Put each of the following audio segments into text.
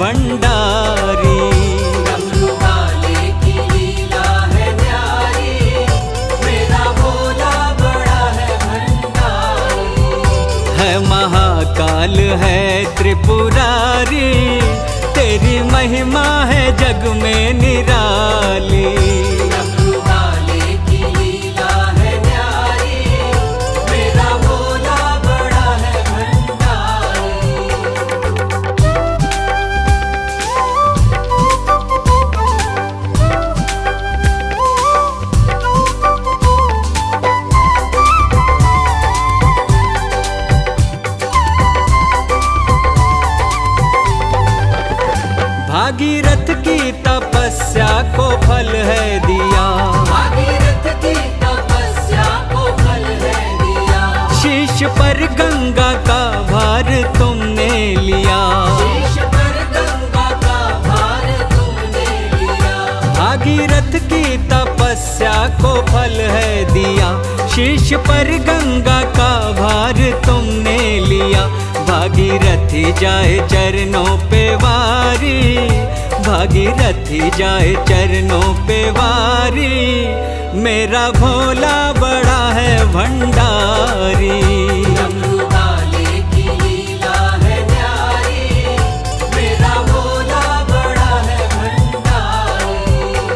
भंडारी। डमरू वाले की लीला है न्यारी, मेरा भोला बड़ा है भंडारी। है महाकाल है त्रिपुरारी, तेरी महिमा है जग में निराली। डमरू वाले की लीला है न्यारी, मेरा भोला बड़ा है भंडारी। भागीरथ की तपस्या को फल है दिया, भागीरथ की तपस्या को फल है दिया। शीश पर गंगा का भार तुमने लिया। शीश पर गंगा का भार तुमने लिया। भागीरथ की तपस्या को फल है दिया, शीश पर गंगा का भार तुमने लिया। भागीरथी जाए चरणों पे वारी, भागीरथी जाए चरणों पे वारी। मेरा भोला बड़ा है भंडारी। डमरू वाले की लीला है न्यारी, मेरा भोला बड़ा है भंडारी।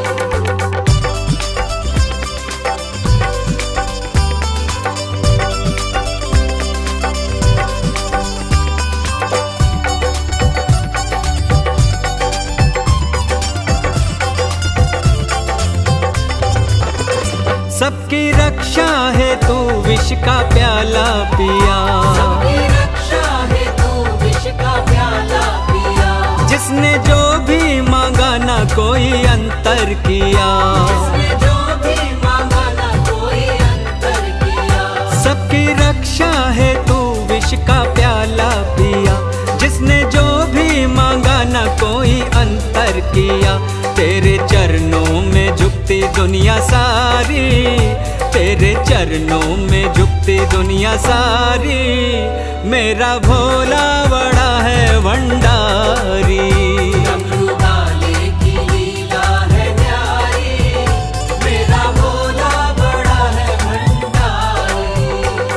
सबकी रक्षा है तू विष का प्याला पिया। सबकी रक्षा है तू विष का प्याला पिया। जिसने जो भी मांगा ना कोई अंतर किया। जिसने जो भी मांगा ना कोई अंतर किया। सबकी रक्षा है तू विष का प्याला पिया। जिसने जो भी मांगा ना कोई अंतर किया। तेरे चरणों में झुकती दुनिया सारी, तेरे चरणों में झुकती दुनिया सारी। मेरा भोला बड़ा है भंडारी। डमरू वाले की लीला है न्यारी, मेरा भोला बड़ा है भंडारी।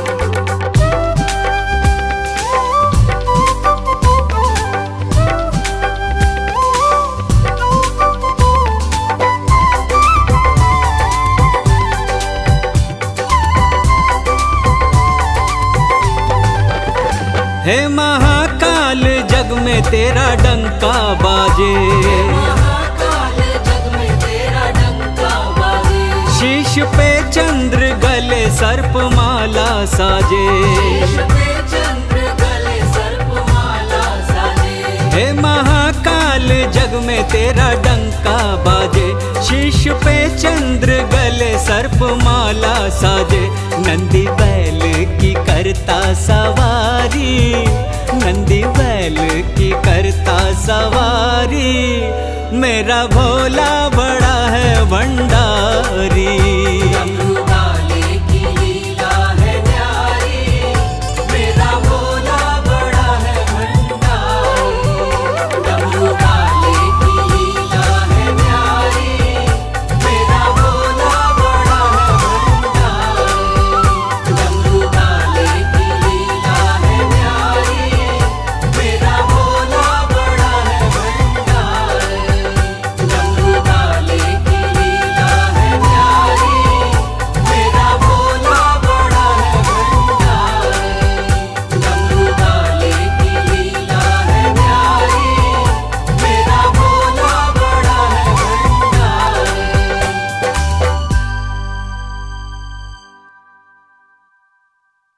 हे महाकाल जग में तेरा डंका बाजे। महाकाल जग में तेरा डंका बाजे। शीश पे चंद्र गले सर्प माला साजे। शीश पे चंद्र गले सर्प माला साजे। हे महाकाल जग में तेरा डंका बाजे। शीश पे चंद्र गले सर्प माला साजे। नंदी बैल की करता सवारी, नंदी बैल की करता सवारी। मेरा भोला